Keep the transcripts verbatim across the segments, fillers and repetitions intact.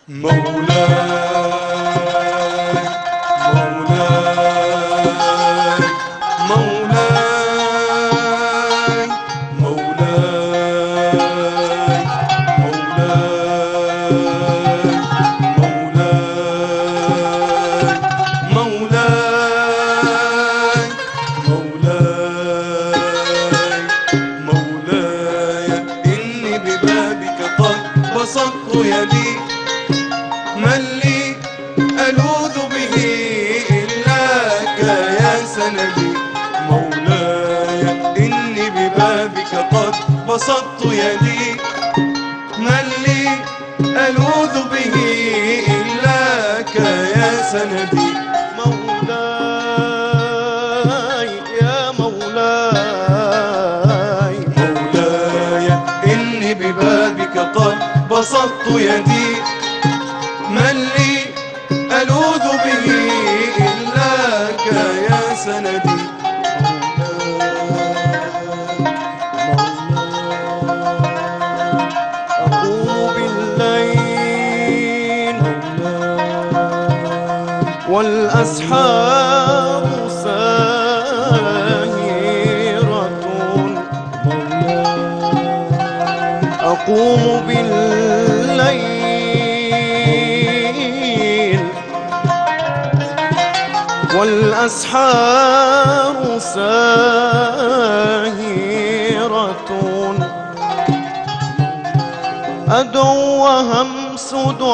مولاي مولاي مولاي مولاي مولاي مولاي مولاي مولاي إني ببابك قد بسطت يدي، من لي ألوذ به إلاك يا سندي. مولاي إني ببابك قد بسطت يدي، من لي ألوذ به إلاك يا سندي. مولاي يا مولاي مولاي إني ببابك قد بسطت يدي، من لي ألوذ به إلاك يا سندي. أقوم بالليل والأسحار ساهرة، أقوم بالليل والأسحار ساهرة، أدعو وهمس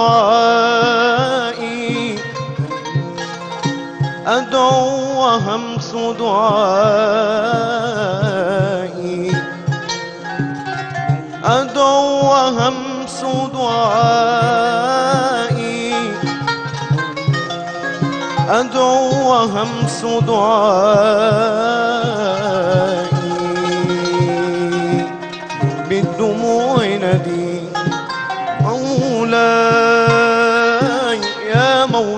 دعائي، أدعو وهمس دعائي، أدعو وهمس دعائي، أدعو وهمس دعائي، بالدموع ندي. مولاي يا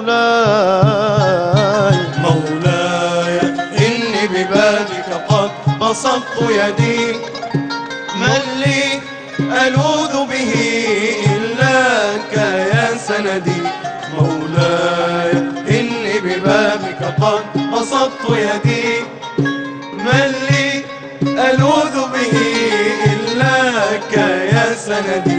مولاي مولاي إني ببابك قد بسطت يدي، من لي ألوذ به إلاك يا سندي. مولاي إني ببابك قد بسطت يدي، من لي ألوذ به إلاك يا سندي.